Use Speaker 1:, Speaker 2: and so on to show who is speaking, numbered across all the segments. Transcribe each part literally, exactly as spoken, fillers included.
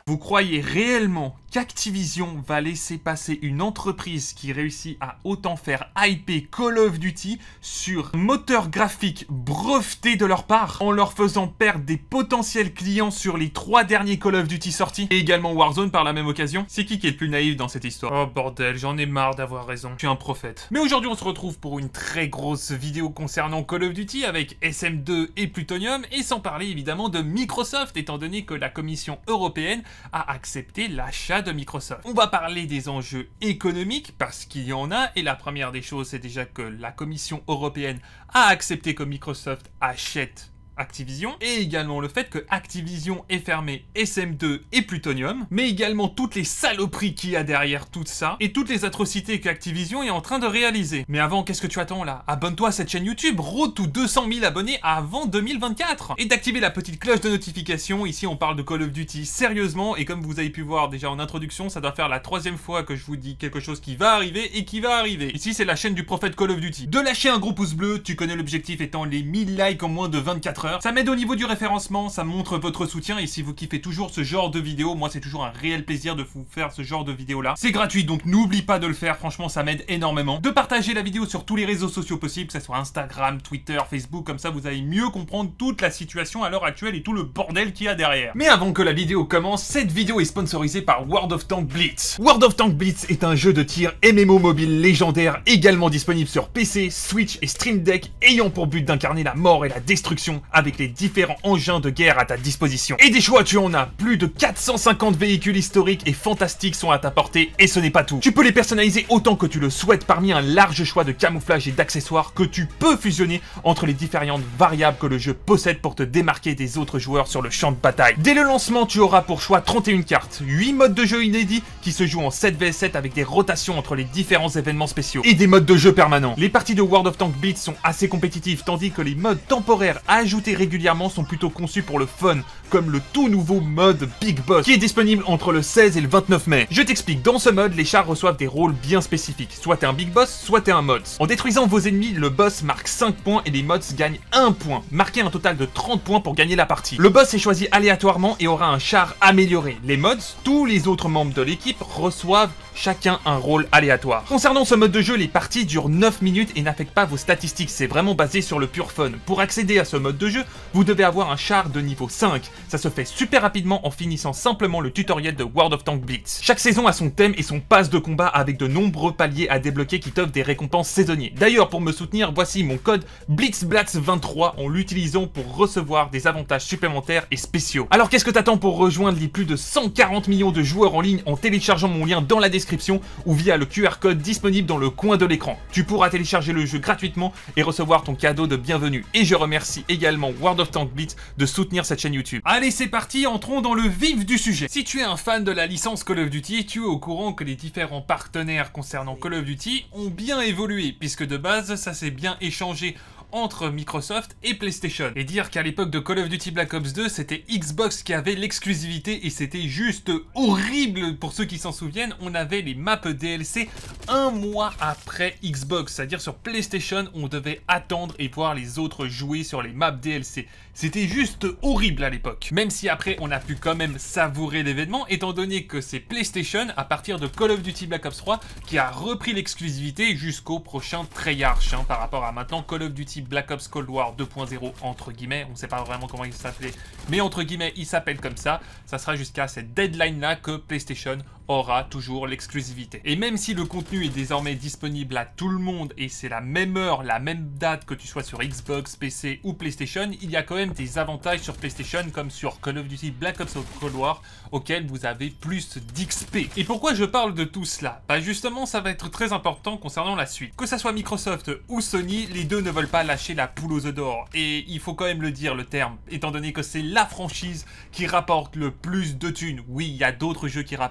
Speaker 1: Vous croyez réellement qu'Activision va laisser passer une entreprise qui réussit à autant faire hyper Call of Duty sur un moteur graphique breveté de leur part, en leur faisant perdre des potentiels clients sur les trois derniers Call of Duty sortis, et également Warzone par la même occasion? C'est qui qui est le plus naïf dans cette histoire? Oh bordel, j'en ai marre d'avoir raison. Je suis un prophète. Mais aujourd'hui, on se retrouve pour une très grosse vidéo concernant Call of Duty avec S M deux et Plutonium, et sans parler évidemment de Microsoft, étant donné que la Commission européenne a accepté l'achat de Microsoft. On va parler des enjeux économiques, parce qu'il y en a, et la première des choses, c'est déjà que la Commission européenne a accepté que Microsoft achète Activision, et également le fait que Activision ait fermé S M deux et Plutonium, mais également toutes les saloperies qu'il y a derrière tout ça, et toutes les atrocités qu'Activision est en train de réaliser. Mais avant, qu'est-ce que tu attends là? Abonne-toi à cette chaîne YouTube, road to deux cent mille abonnés avant deux mille vingt-quatre, et d'activer la petite cloche de notification. Ici on parle de Call of Duty sérieusement, et comme vous avez pu voir déjà en introduction, ça doit faire la troisième fois que je vous dis quelque chose qui va arriver et qui va arriver. Ici c'est la chaîne du prophète Call of Duty. De lâcher un gros pouce bleu, tu connais l'objectif étant les mille likes en moins de vingt-quatre heures. Ça m'aide au niveau du référencement, ça montre votre soutien, et si vous kiffez toujours ce genre de vidéo, moi c'est toujours un réel plaisir de vous faire ce genre de vidéo là. C'est gratuit, donc n'oublie pas de le faire, franchement ça m'aide énormément. De partager la vidéo sur tous les réseaux sociaux possibles, que ce soit Instagram, Twitter, Facebook, comme ça vous allez mieux comprendre toute la situation à l'heure actuelle et tout le bordel qu'il y a derrière. Mais avant que la vidéo commence, cette vidéo est sponsorisée par World of Tanks Blitz. World of Tanks Blitz est un jeu de tir M M O mobile légendaire, également disponible sur P C, Switch et Stream Deck, ayant pour but d'incarner la mort et la destruction avec les différents engins de guerre à ta disposition. Et des choix, tu en as. Plus de quatre cent cinquante véhicules historiques et fantastiques sont à ta portée, et ce n'est pas tout. Tu peux les personnaliser autant que tu le souhaites parmi un large choix de camouflage et d'accessoires que tu peux fusionner entre les différentes variables que le jeu possède pour te démarquer des autres joueurs sur le champ de bataille. Dès le lancement, tu auras pour choix trente et une cartes, huit modes de jeu inédits qui se jouent en sept contre sept avec des rotations entre les différents événements spéciaux, et des modes de jeu permanents. Les parties de World of Tanks Blitz sont assez compétitives, tandis que les modes temporaires ajoutés régulièrement sont plutôt conçus pour le fun, comme le tout nouveau mode Big Boss, qui est disponible entre le seize et le vingt-neuf mai. Je t'explique, dans ce mode, les chars reçoivent des rôles bien spécifiques. Soit t'es un Big Boss, soit t'es un Mods. En détruisant vos ennemis, le boss marque cinq points et les Mods gagnent un point. Marquez un total de trente points pour gagner la partie. Le boss est choisi aléatoirement et aura un char amélioré. Les Mods, tous les autres membres de l'équipe, reçoivent chacun un rôle aléatoire. Concernant ce mode de jeu, les parties durent neuf minutes et n'affectent pas vos statistiques, c'est vraiment basé sur le pur fun. Pour accéder à ce mode de jeu, vous devez avoir un char de niveau cinq. Ça se fait super rapidement en finissant simplement le tutoriel de World of Tanks Blitz. Chaque saison a son thème et son pass de combat avec de nombreux paliers à débloquer qui t'offrent des récompenses saisonnières. D'ailleurs, pour me soutenir, voici mon code BlitzBlatz vingt-trois en l'utilisant pour recevoir des avantages supplémentaires et spéciaux. Alors qu'est-ce que t'attends pour rejoindre les plus de cent quarante millions de joueurs en ligne en téléchargeant mon lien dans la description ou via le Q R code disponible dans le coin de l'écran. Tu pourras télécharger le jeu gratuitement et recevoir ton cadeau de bienvenue. Et je remercie également World of Tanks Blitz de soutenir cette chaîne YouTube. Allez, c'est parti, entrons dans le vif du sujet. Si tu es un fan de la licence Call of Duty, tu es au courant que les différents partenaires concernant Call of Duty ont bien évolué, puisque de base, ça s'est bien échangé entre Microsoft et PlayStation. Et dire qu'à l'époque de Call of Duty Black Ops deux, c'était Xbox qui avait l'exclusivité, et c'était juste horrible pour ceux qui s'en souviennent. On avait les maps D L C un mois après Xbox, c'est-à-dire sur PlayStation, on devait attendre et voir les autres jouer sur les maps D L C. C'était juste horrible à l'époque. Même si après, on a pu quand même savourer l'événement, étant donné que c'est PlayStation, à partir de Call of Duty Black Ops trois, qui a repris l'exclusivité jusqu'au prochain Treyarch, hein, par rapport à maintenant Call of Duty Black Ops Cold War deux point zéro, entre guillemets, on ne sait pas vraiment comment il s'appelait, mais entre guillemets, il s'appelle comme ça. Ça sera jusqu'à cette deadline-là que PlayStation aura toujours l'exclusivité. Et même si le contenu est désormais disponible à tout le monde, et c'est la même heure, la même date que tu sois sur Xbox, P C ou PlayStation, il y a quand même des avantages sur PlayStation, comme sur Call of Duty Black Ops Cold War, auquel vous avez plus d'X P. Et pourquoi je parle de tout cela? Bah justement, ça va être très important concernant la suite. Que ça soit Microsoft ou Sony, les deux ne veulent pas lâcher la poule aux œufs d'or. Et il faut quand même le dire, le terme, étant donné que c'est la franchise qui rapporte le plus de thunes. Oui, il y a d'autres jeux qui rapportent, mais en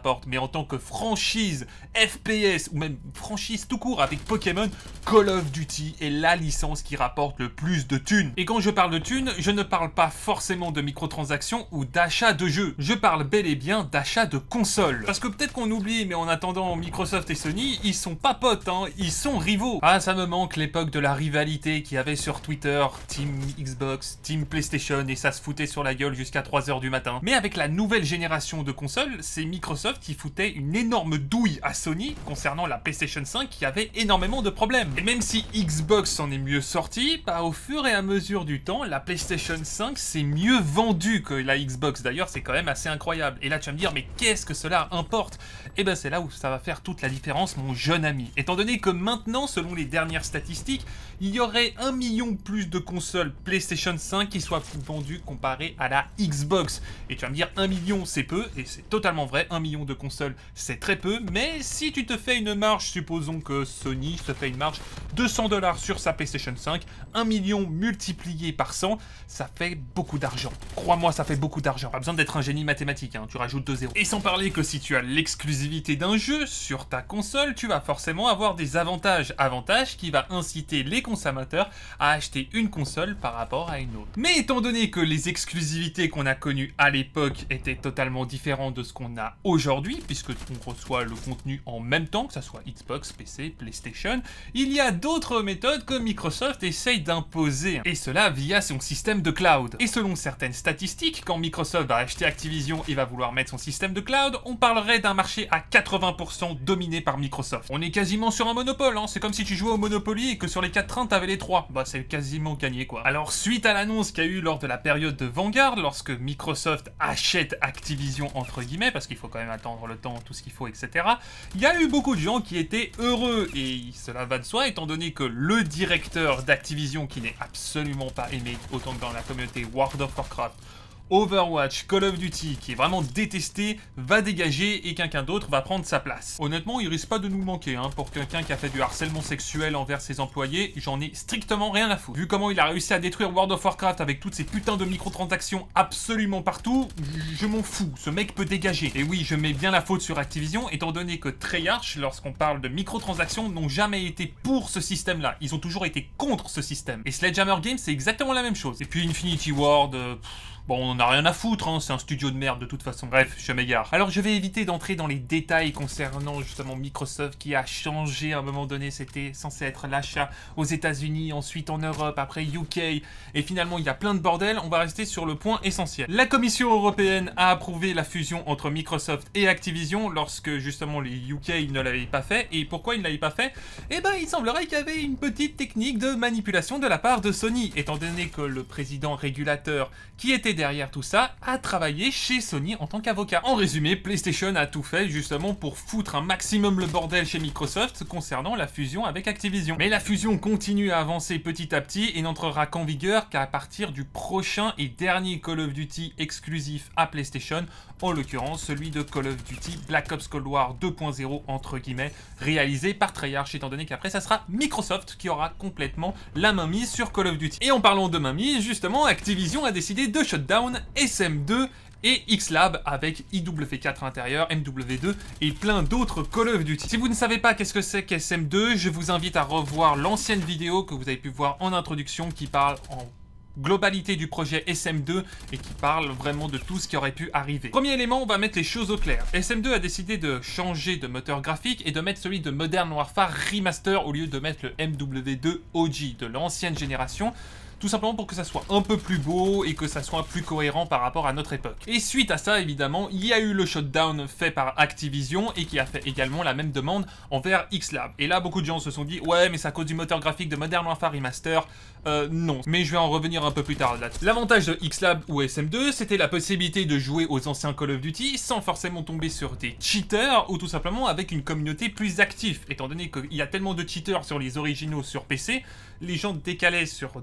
Speaker 1: tant que franchise F P S ou même franchise tout court avec Pokémon, Call of Duty est la licence qui rapporte le plus de thunes. Et quand je parle de thunes, je ne parle pas forcément de microtransactions ou d'achat de jeux. Je parle bel et bien d'achat de consoles. Parce que peut-être qu'on oublie, mais en attendant, Microsoft et Sony, ils sont pas potes, hein, ils sont rivaux. Ah, ça me manque l'époque de la rivalité qu'il y avait sur Twitter, Team Xbox, Team PlayStation, et ça se foutait sur la gueule jusqu'à trois heures du matin. Mais avec la nouvelle génération de consoles, c'est Microsoft qui foutait une énorme douille à Sony concernant la PlayStation cinq qui avait énormément de problèmes. Et même si Xbox en est mieux sorti, bah, au fur et à mesure du temps, la PlayStation cinq s'est mieux vendue que la Xbox. D'ailleurs, c'est quand même assez incroyable. Et là, tu vas me dire, mais qu'est-ce que cela importe? Et ben c'est là où ça va faire toute la différence, mon jeune ami. Étant donné que maintenant, selon les dernières statistiques, il y aurait un million plus de consoles PlayStation cinq qui soient vendues comparées à la Xbox. Et tu vas me dire, un million c'est peu, et c'est totalement vrai, un million de consoles c'est très peu, mais si tu te fais une marge, supposons que Sony se fait une marge de cent dollars sur sa PlayStation cinq, un million multiplié par cent, ça fait beaucoup d'argent. Crois-moi, ça fait beaucoup d'argent. Pas besoin d'être un génie mathématique, hein, tu rajoutes deux zéros. Et sans parler que si tu as l'exclusivité d'un jeu sur ta console, tu vas forcément avoir des avantages. Avantages qui va inciter les consommateurs à acheter une console par rapport à une autre. Mais étant donné que les exclusivités qu'on a connues à l'époque étaient totalement différentes de ce qu'on a aujourd'hui, puisque on reçoit le contenu en même temps, que ce soit Xbox, P C, PlayStation, il y a d'autres méthodes que Microsoft essaye d'imposer, et cela via son système de cloud. Et selon certaines statistiques, quand Microsoft va acheter Activision et va vouloir mettre son système de cloud, on parlerait d'un marché à quatre-vingts pour cent dominé par Microsoft. On est quasiment sur un monopole, hein. C'est comme si tu jouais au Monopoly et que sur les quatre trains t'avais les trois. Bah c'est quasiment gagné quoi. Alors suite à l'annonce qu'il y a eu lors de la période de Vanguard, lorsque Microsoft achète Activision entre guillemets, parce qu'il faut quand même attendre le temps, tout ce qu'il faut, et cetera. Il y a eu beaucoup de gens qui étaient heureux, et cela va de soi, étant donné que le directeur d'Activision, qui n'est absolument pas aimé autant que dans la communauté World of Warcraft, Overwatch, Call of Duty, qui est vraiment détesté, va dégager et quelqu'un d'autre va prendre sa place. Honnêtement, il risque pas de nous manquer, hein. Pour quelqu'un qui a fait du harcèlement sexuel envers ses employés, j'en ai strictement rien à foutre. Vu comment il a réussi à détruire World of Warcraft avec toutes ces putains de microtransactions absolument partout, je m'en fous, ce mec peut dégager. Et oui, je mets bien la faute sur Activision, étant donné que Treyarch, lorsqu'on parle de microtransactions, n'ont jamais été pour ce système-là. Ils ont toujours été contre ce système. Et Sledgehammer Games, c'est exactement la même chose. Et puis Infinity Ward... Euh, Bon, on en a rien à foutre, hein, c'est un studio de merde de toute façon. Bref, je m'égare. Alors, je vais éviter d'entrer dans les détails concernant justement Microsoft qui a changé à un moment donné. C'était censé être l'achat aux États-Unis, ensuite en Europe, après U K, et finalement il y a plein de bordel. On va rester sur le point essentiel. La Commission européenne a approuvé la fusion entre Microsoft et Activision lorsque justement les U K ne l'avaient pas fait. Et pourquoi ils ne l'avaient pas fait? Eh ben, il semblerait qu'il y avait une petite technique de manipulation de la part de Sony, étant donné que le président régulateur qui était derrière tout ça a travaillé chez Sony en tant qu'avocat. En résumé, PlayStation a tout fait justement pour foutre un maximum le bordel chez Microsoft concernant la fusion avec Activision. Mais la fusion continue à avancer petit à petit et n'entrera qu'en vigueur qu'à partir du prochain et dernier Call of Duty exclusif à PlayStation, en l'occurrence celui de Call of Duty Black Ops Cold War deux point zéro entre guillemets, réalisé par Treyarch, étant donné qu'après ça sera Microsoft qui aura complètement la main mise sur Call of Duty. Et en parlant de main mise, justement, Activision a décidé de shutdown S M deux et X-Lab avec I W quatre à l'intérieur, M W deux et plein d'autres Call of Duty. Si vous ne savez pas qu'est-ce que c'est qu'S M deux, je vous invite à revoir l'ancienne vidéo que vous avez pu voir en introduction qui parle en globalité du projet S M deux et qui parle vraiment de tout ce qui aurait pu arriver. Premier élément, on va mettre les choses au clair. S M deux a décidé de changer de moteur graphique et de mettre celui de Modern Warfare Remaster au lieu de mettre le M W deux O G de l'ancienne génération. Tout simplement pour que ça soit un peu plus beau et que ça soit plus cohérent par rapport à notre époque. Et suite à ça, évidemment, il y a eu le shutdown fait par Activision et qui a fait également la même demande envers X-Lab. Et là, beaucoup de gens se sont dit « Ouais, mais c'est à cause du moteur graphique de Modern Warfare Remaster. » Euh, non. Mais je vais en revenir un peu plus tard là-dessus. L'avantage de X-Lab ou S M deux, c'était la possibilité de jouer aux anciens Call of Duty sans forcément tomber sur des cheaters ou tout simplement avec une communauté plus active. Étant donné qu'il y a tellement de cheaters sur les originaux sur P C, les gens décalaient sur d'autres modes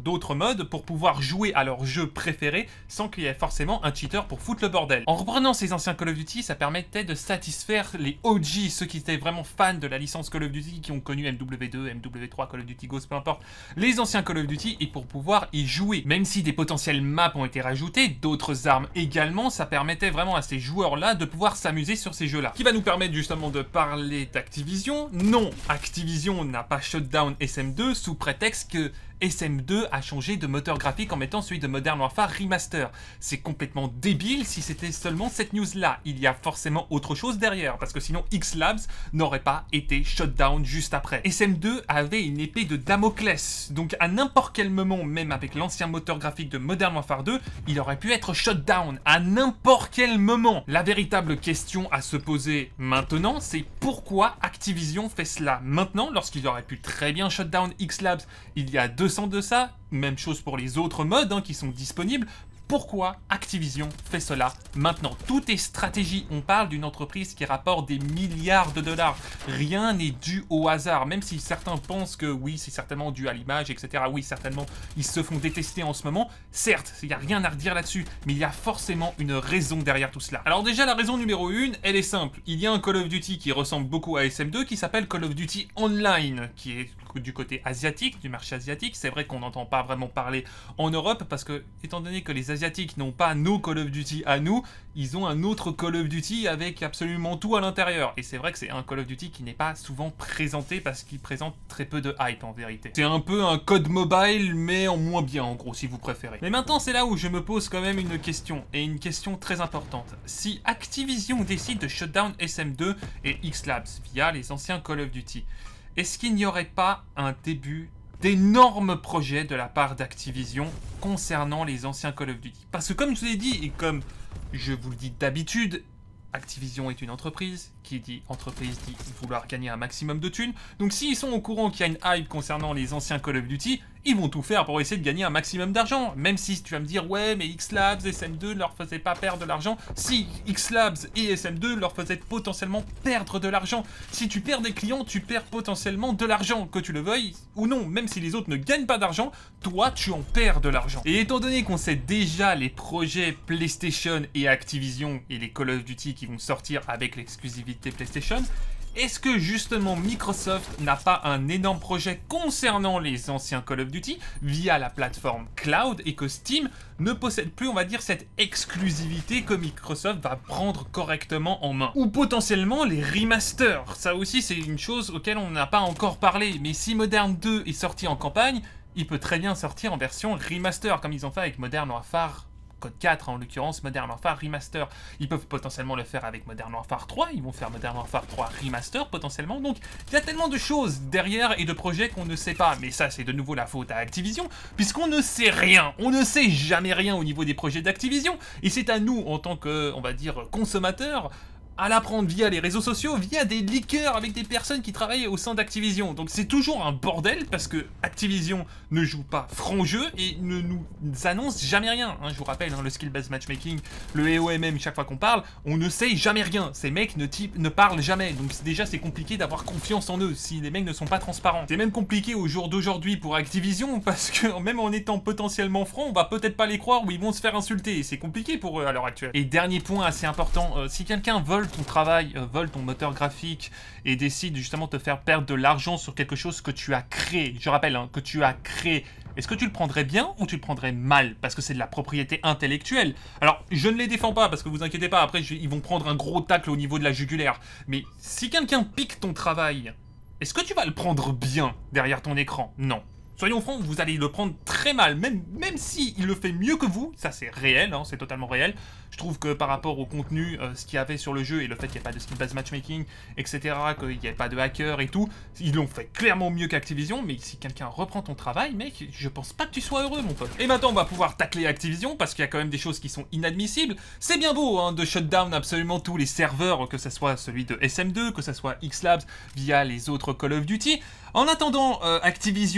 Speaker 1: modes pour pouvoir jouer à leur jeu préféré sans qu'il y ait forcément un cheater pour foutre le bordel. En reprenant ces anciens Call of Duty, ça permettait de satisfaire les O G, ceux qui étaient vraiment fans de la licence Call of Duty, qui ont connu M W deux, M W trois, Call of Duty Ghost, peu importe, les anciens Call of Duty, et pour pouvoir y jouer. Même si des potentielles maps ont été rajoutées, d'autres armes également, ça permettait vraiment à ces joueurs-là de pouvoir s'amuser sur ces jeux-là. Qui va nous permettre justement de parler d'Activision. Non, Activision n'a pas shutdown S M deux sous prétexte que S M deux a changé de moteur graphique en mettant celui de Modern Warfare Remaster. C'est complètement débile si c'était seulement cette news-là. Il y a forcément autre chose derrière, parce que sinon X-Labs n'aurait pas été shutdown juste après. S M deux avait une épée de Damoclès, donc à n'importe quel moment, même avec l'ancien moteur graphique de Modern Warfare deux, il aurait pu être shutdown à n'importe quel moment. La véritable question à se poser maintenant, c'est pourquoi Activision fait cela maintenant, lorsqu'il aurait pu très bien shutdown X-Labs il y a deux ans de ça. Même chose pour les autres modes hein, qui sont disponibles. Pourquoi Activision fait cela maintenant? Tout est stratégie. On parle d'une entreprise qui rapporte des milliards de dollars. Rien n'est dû au hasard. Même si certains pensent que oui, c'est certainement dû à l'image, et cetera. Oui, certainement, ils se font détester en ce moment. Certes, il n'y a rien à redire là-dessus. Mais il y a forcément une raison derrière tout cela. Alors déjà, la raison numéro une, elle est simple. Il y a un Call of Duty qui ressemble beaucoup à S M deux qui s'appelle Call of Duty Online, qui est du côté asiatique, du marché asiatique. C'est vrai qu'on n'entend pas vraiment parler en Europe parce que, étant donné que les Asiatiques n'ont pas nos Call of Duty à nous, ils ont un autre Call of Duty avec absolument tout à l'intérieur. Et c'est vrai que c'est un Call of Duty qui n'est pas souvent présenté parce qu'il présente très peu de hype en vérité. C'est un peu un code mobile mais en moins bien en gros si vous préférez. Mais maintenant c'est là où je me pose quand même une question, et une question très importante. Si Activision décide de shutdown S M deux et X-Labs via les anciens Call of Duty, est-ce qu'il n'y aurait pas un début d'énormes projets de la part d'Activision concernant les anciens Call of Duty? Parce que comme je vous l'ai dit, et comme je vous le dis d'habitude, Activision est une entreprise, qui dit entreprise dit vouloir gagner un maximum de thunes. Donc s'ils sont au courant qu'il y a une hype concernant les anciens Call of Duty, ils vont tout faire pour essayer de gagner un maximum d'argent. Même si tu vas me dire, ouais, mais X-Labs, S M deux ne leur faisaient pas perdre de l'argent. Si X-Labs et S M deux leur faisaient potentiellement perdre de l'argent. Si tu perds des clients, tu perds potentiellement de l'argent, que tu le veuilles ou non. Même si les autres ne gagnent pas d'argent, toi, tu en perds de l'argent. Et étant donné qu'on sait déjà les projets PlayStation et Activision et les Call of Duty qui vont sortir avec l'exclusivité PlayStation, est-ce que justement Microsoft n'a pas un énorme projet concernant les anciens Call of Duty via la plateforme cloud, et que Steam ne possède plus, on va dire, cette exclusivité que Microsoft va prendre correctement en main? Ou potentiellement les remasters. Ça aussi c'est une chose auquel on n'a pas encore parlé, mais si Modern deux est sorti en campagne, il peut très bien sortir en version remaster comme ils ont fait avec Modern Warfare Code quatre, en l'occurrence Modern Warfare Remaster. Ils peuvent potentiellement le faire avec Modern Warfare trois, ils vont faire Modern Warfare trois Remaster potentiellement. Donc il y a tellement de choses derrière et de projets qu'on ne sait pas. Mais ça c'est de nouveau la faute à Activision, puisqu'on ne sait rien. On ne sait jamais rien au niveau des projets d'Activision. Et c'est à nous, en tant que, on va dire, consommateurs, à l'apprendre via les réseaux sociaux, via des leakers avec des personnes qui travaillent au sein d'Activision. Donc c'est toujours un bordel parce que Activision ne joue pas franc jeu et ne nous annonce jamais rien. Hein, je vous rappelle, hein, le skill-based matchmaking, le E O M M, chaque fois qu'on parle, on ne sait jamais rien. Ces mecs ne, ne parlent jamais. Donc déjà c'est compliqué d'avoir confiance en eux si les mecs ne sont pas transparents. C'est même compliqué au jour d'aujourd'hui pour Activision parce que même en étant potentiellement franc, on va peut-être pas les croire ou ils vont se faire insulter. Et c'est compliqué pour eux à l'heure actuelle. Et dernier point assez important, euh, si quelqu'un vole ton travail, euh, vole ton moteur graphique et décide justement de te faire perdre de l'argent sur quelque chose que tu as créé, je rappelle hein, que tu as créé, est-ce que tu le prendrais bien ou tu le prendrais mal? Parce que c'est de la propriété intellectuelle. Alors, je ne les défends pas parce que vous inquiétez pas, après je, ils vont prendre un gros tacle au niveau de la jugulaire. Mais si quelqu'un pique ton travail, est-ce que tu vas le prendre bien derrière ton écran? Non. Soyons francs, vous allez le prendre très mal, même, même si il le fait mieux que vous, ça c'est réel, hein, c'est totalement réel. Je trouve que par rapport au contenu, euh, ce qu'il y avait sur le jeu et le fait qu'il n'y ait pas de skill-based matchmaking, et cetera, qu'il n'y ait pas de hacker et tout, ils l'ont fait clairement mieux qu'Activision, mais si quelqu'un reprend ton travail, mec, je pense pas que tu sois heureux, mon pote. Et maintenant, on va pouvoir tacler Activision, parce qu'il y a quand même des choses qui sont inadmissibles. C'est bien beau, hein, de shutdown absolument tous les serveurs, que ce soit celui de S M deux, que ce soit X-Labs, via les autres Call of Duty. En attendant, euh, Activision, pourquoi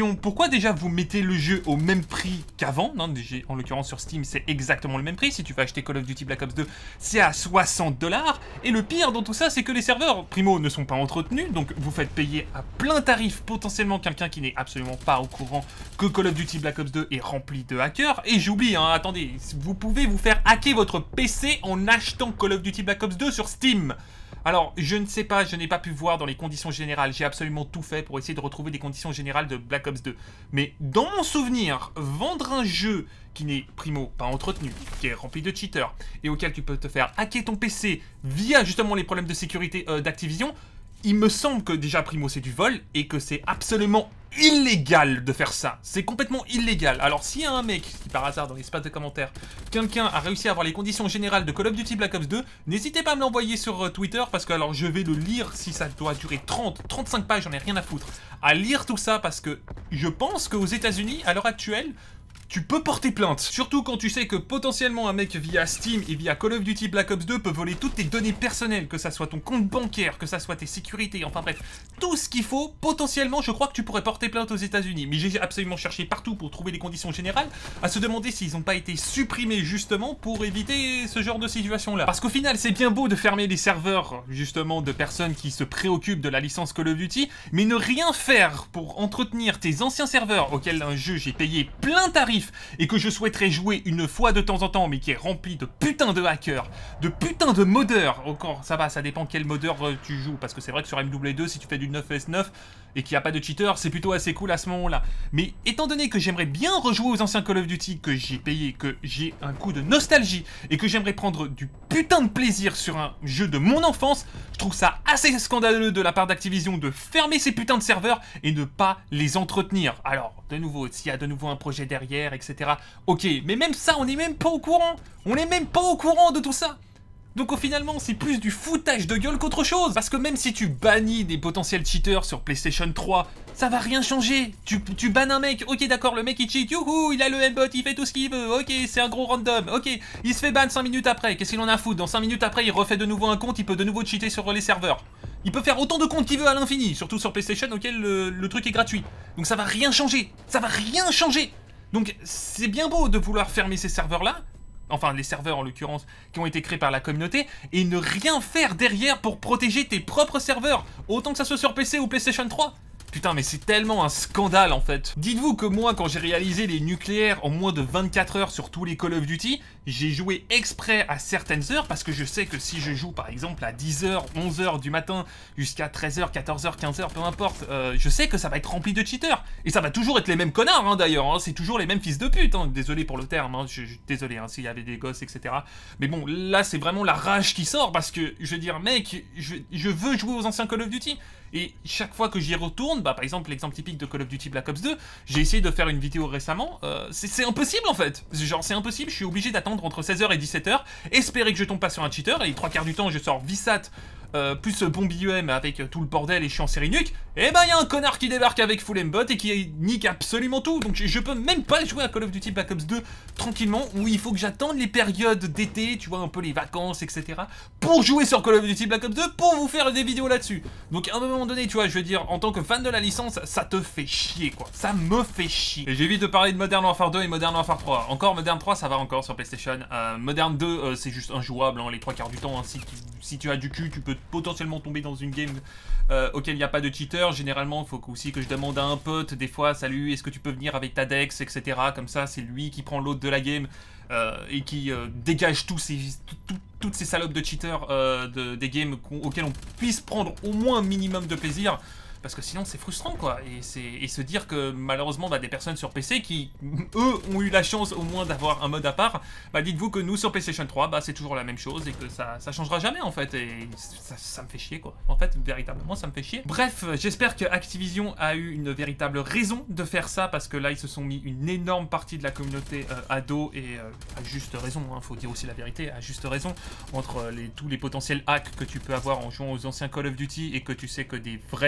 Speaker 1: déjà vous mettez le jeu au même prix qu'avant, hein, en l'occurrence sur Steam c'est exactement le même prix, si tu veux acheter Call of Duty Black Ops deux c'est à soixante dollars, et le pire dans tout ça c'est que les serveurs, primo, ne sont pas entretenus, donc vous faites payer à plein tarif potentiellement quelqu'un qui n'est absolument pas au courant que Call of Duty Black Ops deux est rempli de hackers, et j'oublie, hein, attendez, vous pouvez vous faire hacker votre P C en achetant Call of Duty Black Ops deux sur Steam. Alors, je ne sais pas, je n'ai pas pu voir dans les conditions générales, j'ai absolument tout fait pour essayer de retrouver des conditions générales de Black Ops deux. Mais dans mon souvenir, vendre un jeu qui n'est, primo, pas entretenu, qui est rempli de cheaters, et auquel tu peux te faire hacker ton P C via justement les problèmes de sécurité euh, d'Activision, il me semble que déjà, primo, c'est du vol, et que c'est absolument illégal de faire ça. C'est complètement illégal. Alors, s'il y a un mec qui, par hasard, dans l'espace de commentaires, quelqu'un a réussi à avoir les conditions générales de Call of Duty Black Ops deux, n'hésitez pas à me l'envoyer sur euh, Twitter, parce que alors je vais le lire si ça doit durer trente, trente-cinq pages, j'en ai rien à foutre. À lire tout ça, parce que je pense qu'aux États-Unis, à l'heure actuelle, tu peux porter plainte. Surtout quand tu sais que potentiellement un mec via Steam et via Call of Duty Black Ops deux peut voler toutes tes données personnelles, que ça soit ton compte bancaire, que ça soit tes sécurités, enfin bref, tout ce qu'il faut, potentiellement je crois que tu pourrais porter plainte aux États-Unis. Mais j'ai absolument cherché partout pour trouver les conditions générales, à se demander s'ils n'ont pas été supprimés justement pour éviter ce genre de situation-là. Parce qu'au final, c'est bien beau de fermer les serveurs justement de personnes qui se préoccupent de la licence Call of Duty, mais ne rien faire pour entretenir tes anciens serveurs auxquels un jeu j'ai payé plein tarif et que je souhaiterais jouer une fois de temps en temps, mais qui est rempli de putain de hackers, de putain de modeurs. Encore, ça va, ça dépend quel modeur euh, tu joues, parce que c'est vrai que sur M W deux, si tu fais du neuf S neuf et qu'il n'y a pas de cheater, c'est plutôt assez cool à ce moment-là. Mais étant donné que j'aimerais bien rejouer aux anciens Call of Duty que j'ai payé, que j'ai un coup de nostalgie, et que j'aimerais prendre du putain de plaisir sur un jeu de mon enfance, je trouve ça assez scandaleux de la part d'Activision de fermer ces putains de serveurs et ne pas les entretenir. Alors, de nouveau, s'il y a de nouveau un projet derrière, et cetera. Ok, mais même ça, on n'est même pas au courant. On n'est même pas au courant de tout ça. Donc au finalement, c'est plus du foutage de gueule qu'autre chose. Parce que même si tu bannis des potentiels cheaters sur PlayStation trois, ça va rien changer. Tu, tu bannes un mec, ok d'accord, le mec il cheat, youhou, il a le aimbot, il fait tout ce qu'il veut, ok, c'est un gros random, ok, il se fait ban cinq minutes après, qu'est-ce qu'il en a à foutre? Dans cinq minutes après, il refait de nouveau un compte, il peut de nouveau cheater sur les serveurs. Il peut faire autant de comptes qu'il veut à l'infini, surtout sur PlayStation auquel le, le truc est gratuit. Donc ça va rien changer, ça va rien changer. Donc c'est bien beau de vouloir fermer ces serveurs-là, enfin les serveurs en l'occurrence, qui ont été créés par la communauté, et ne rien faire derrière pour protéger tes propres serveurs, autant que ça soit sur P C ou PlayStation trois. Putain, mais c'est tellement un scandale en fait. Dites-vous que moi, quand j'ai réalisé les nucléaires en moins de vingt-quatre heures sur tous les Call of Duty, j'ai joué exprès à certaines heures parce que je sais que si je joue par exemple à dix heures, onze heures du matin jusqu'à treize heures, quatorze heures, quinze heures, peu importe, euh, je sais que ça va être rempli de cheaters. Et ça va toujours être les mêmes connards hein, d'ailleurs, hein. C'est toujours les mêmes fils de pute. Hein. Désolé pour le terme, hein. je, je, désolé hein, s'il y avait des gosses, et cetera. Mais bon, là c'est vraiment la rage qui sort parce que je veux dire, mec, je, je veux jouer aux anciens Call of Duty. Et chaque fois que j'y retourne, bah par exemple l'exemple typique de Call of Duty Black Ops deux, j'ai essayé de faire une vidéo récemment, euh, c'est impossible en fait. Genre c'est impossible, je suis obligé d'attendre entre seize heures et dix-sept heures, espérer que je tombe pas sur un cheater, et les trois quarts du temps je sors Vsat, euh, plus Bombi U M avec tout le bordel et je suis en série nuque, et bah il y a un connard qui débarque avec full aimbot et qui nique absolument tout. Donc je, je peux même pas jouer à Call of Duty Black Ops deux tranquillement, où il faut que j'attende les périodes d'été, tu vois, un peu les vacances, et cetera, pour jouer sur Call of Duty Black Ops deux, pour vous faire des vidéos là-dessus. Donc à un moment donné, tu vois, je veux dire, en tant que fan de la licence, ça te fait chier, quoi. Ça me fait chier. J'évite de parler de Modern Warfare deux et Modern Warfare trois. Encore, Modern trois, ça va encore sur PlayStation. Euh, Modern deux, euh, c'est juste injouable, hein, les trois quarts du temps. Hein. Si, tu, si tu as du cul, tu peux potentiellement tomber dans une game euh, auquel il n'y a pas de cheater. Généralement, il faut aussi que je demande à un pote, des fois, salut, est-ce que tu peux venir avec ta Dex, et cetera. Comme ça, c'est lui qui prend l'autre de la game. Euh, et qui euh, dégage tous ces, tout, tout, toutes ces salopes de cheaters euh, de, des games auxquels on puisse prendre au moins un minimum de plaisir. Parce que sinon c'est frustrant quoi, et, et se dire que malheureusement bah, des personnes sur P C qui, eux, ont eu la chance au moins d'avoir un mode à part, bah dites-vous que nous sur PlayStation trois, bah c'est toujours la même chose et que ça, ça changera jamais en fait, et ça, ça me fait chier quoi, en fait véritablement ça me fait chier. Bref, j'espère que Activision a eu une véritable raison de faire ça, parce que là ils se sont mis une énorme partie de la communauté euh, à dos, et euh, à juste raison, hein, faut dire aussi la vérité, à juste raison, entre les, tous les potentiels hacks que tu peux avoir en jouant aux anciens Call of Duty, et que tu sais que des vrais fans de la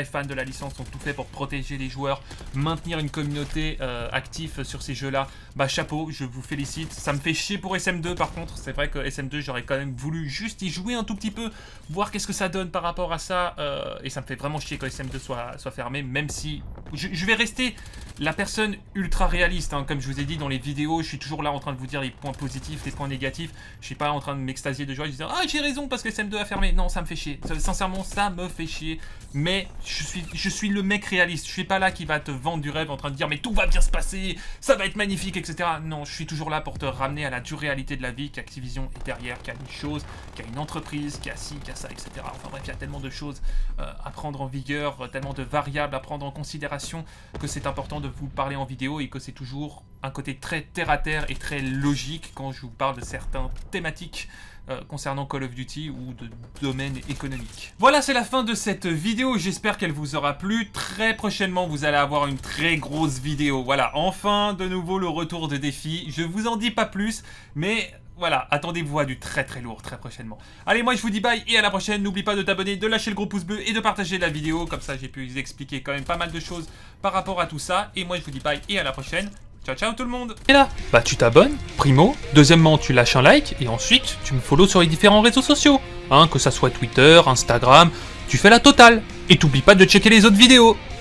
Speaker 1: la licence ont tout fait pour protéger les joueurs, maintenir une communauté euh, active sur ces jeux-là. Bah chapeau, je vous félicite. Ça me fait chier pour S M deux par contre. C'est vrai que S M deux, j'aurais quand même voulu juste y jouer un tout petit peu, voir qu'est-ce que ça donne par rapport à ça. Euh, et ça me fait vraiment chier que S M deux soit, soit fermé, même si je, je vais rester la personne ultra réaliste. Hein. Comme je vous ai dit dans les vidéos, je suis toujours là en train de vous dire les points positifs, les points négatifs. Je suis pas en train de m'extasier de joie, je dis ah j'ai raison parce que S M deux a fermé. Non, ça me fait chier. Sincèrement, ça me fait chier. Mais je suis, je suis le mec réaliste. Je suis pas là qui va te vendre du rêve en train de dire mais tout va bien se passer, ça va être magnifique, et cetera. Non, je suis toujours là pour te ramener à la dure réalité de la vie, qu'Activision est derrière, qu'il y a des choses, qu'il y a une entreprise, qu'il y a ci, qu'il y a ça, et cetera. Enfin bref, il y a tellement de choses euh, à prendre en vigueur, tellement de variables à prendre en considération que c'est important de vous parler en vidéo et que c'est toujours un côté très terre à terre et très logique quand je vous parle de certaines thématiques Euh, concernant Call of Duty ou de domaine économique. Voilà, c'est la fin de cette vidéo. J'espère qu'elle vous aura plu. Très prochainement, vous allez avoir une très grosse vidéo. Voilà, enfin, de nouveau, le retour de défi. Je vous en dis pas plus, mais voilà, attendez-vous à du très très lourd très prochainement. Allez, moi je vous dis bye et à la prochaine. N'oublie pas de t'abonner, de lâcher le gros pouce bleu et de partager la vidéo. Comme ça, j'ai pu vous expliquer quand même pas mal de choses par rapport à tout ça. Et moi, je vous dis bye et à la prochaine. Ciao ciao tout le monde. Et là, bah tu t'abonnes, primo. Deuxièmement, tu lâches un like. Et ensuite, tu me follow sur les différents réseaux sociaux. Hein, que ça soit Twitter, Instagram, tu fais la totale. Et t'oublies pas de checker les autres vidéos.